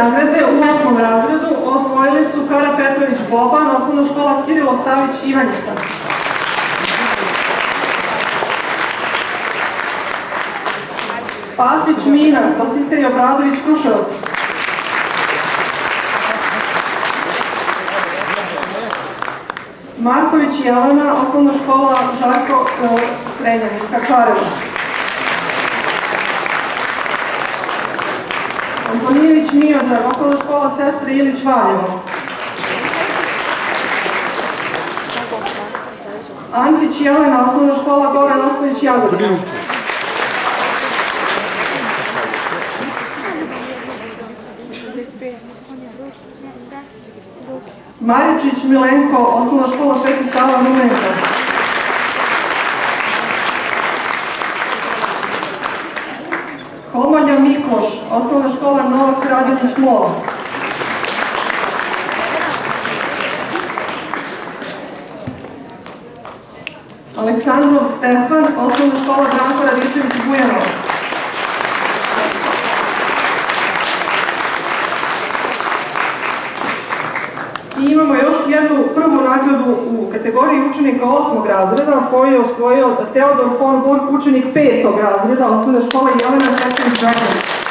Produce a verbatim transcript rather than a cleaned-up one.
nagrade u osmom razredu osvojili su Kara Petrović Boban, osnovna škola Kirilo Savić Ivanjica. Spasić Mina, Dositej Obradović Kruševac. Marković Jelena, osnovna škola Žarko Srednjanica, Čarevo. Antonijević Miodrag, osnovna škola Sestre Ilić Valjevo. Antić Jelena, osnovna škola Goran Ostojić Jagodina. Maričić Milenko, osnovna škola Sveti Sava Rumenka. Komolja Mikloš, osnovna škola Novak Radić Šmola. Aleksandrov Stefan, osnovna škola Branko Radičević Bujanovac. I imamo još jednu prvu nagradu u kategoriji učenika osmog razreda koju je osvojio Teodor von Burg, učenik petog razreda, osnovna škola Jelena Sestrović Đaković.